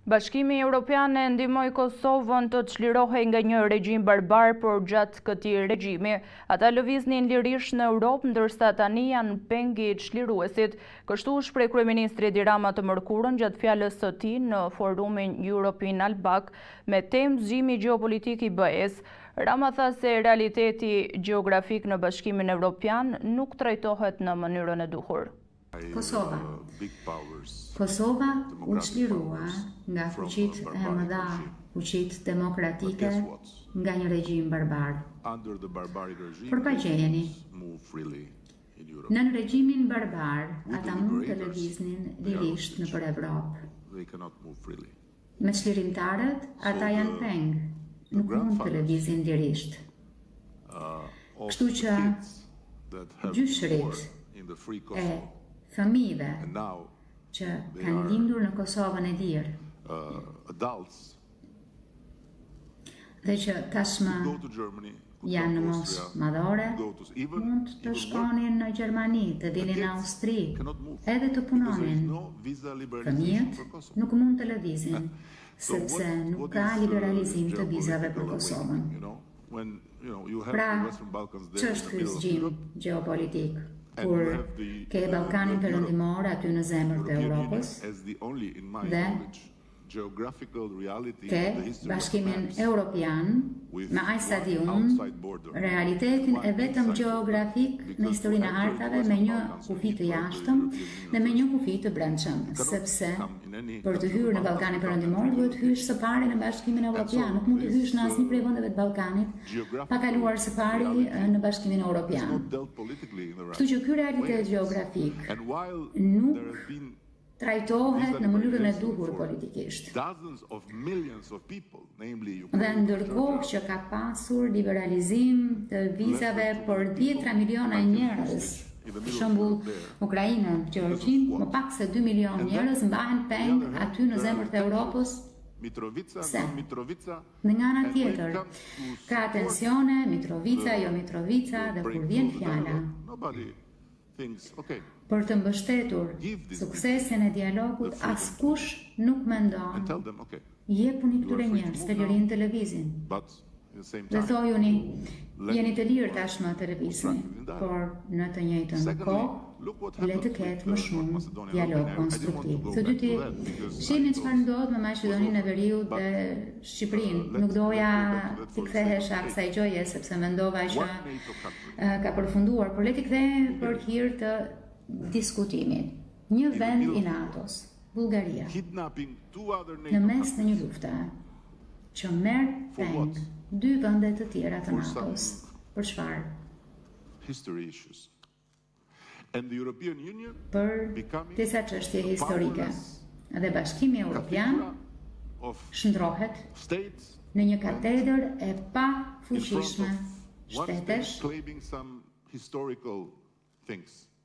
Bashkimi Evropian e ndihmoi Kosovën të çlirohej nga një regjim barbar, por gjatë këtij regjimi ata lëviznin lirisht në Europë, ndërsa tani janë pengi i çliruesit. Kështu shpreh kryeministri Edi Rama të mërkurën gjatë fjalës së tij në forumin European Albak me temë zgjimi gjeopolitik i BE-s. Rama tha se realiteti gjeografik në Bashkimin Evropian nuk trajtohet në mënyrën e duhur. Kosova u çlirua nga fuqitë e mëdha, fuqitë demokratike, nga një regjim barbar. Por pa gjejeni, në regjimin barbar, ata mund të lëviznin lirisht nëpër Evropë. Me çlirimtarët, ata janë peng, nuk mund të lëvizin lirisht. Kështu që gjyshërit e fëmijëve që kanë lindur në Kosovën e lirë dhe që tashmë janë në moshë madhore, mund të shkonin në Gjermani, të dilin në Austri, edhe të punonin. Fëmijët nuk mund të lëvizin, sepse nuk ka liberalizim të vizave për Kosovën. Pra, ç'është ky zgjim gjeopolitik? Kur ke Ballkanin Perëndimor aty në zemër të Europës dhe ke Bashkimin Evropian me aq sa di unë, realitetin e vetëm gjeografik në historinë e hartave me një kufi të jashtëm dhe me një kufi të brendshëm, sepse për të hyrë në Ballkanin Perëndimor duhet hysh së pari në Bashkimin Evropian, nuk mund të hysh në asnjë prej vendeve të Ballkanit pa kaluar së pari në Bashkimin Evropian. Kështu që ky realitet gjeografik nuk trajtohet në mënyrën e duhur politikisht. Dhe ndërkohë që ka pasur liberalizim të vizave për 10 miliona njerëz, për shembull Ukrainën, Gjeorgjin, më pak se 2 milion njerëz mbahen peng aty në zemër të Europës. Pse? Në nga ana tjetër, ka tensione, Mitrovica, jo Mitrovica, dhe kur vjen fjala për të mbështetur suksesin e dialogut, askush nuk mendon jepuni këtyre njerëzve lirinë të lëvizin. Dhe thojuni, jeni të lirë tashmë të lëvizni, por në të njëjtën kohë le të ketë më shumë dialog konstruktiv. Së dyti, shihni çfarë ndodh me Maqedoninë e Veriut dhe Shqipërinë. Nuk doja t'i kthehesha kësaj gjëje sepse mendova që ka përfunduar, por le t'i kthehem për hir të diskutimin. Një vend i NATO-s, Bullgaria, në mes në një lufte që merr peng 2 vende të tjera të NATO-s. Për çfarë? Për disa çështje historike. Dhe Bashkimi Evropian shndrohet në një katedër e pa fuqishme shtetesh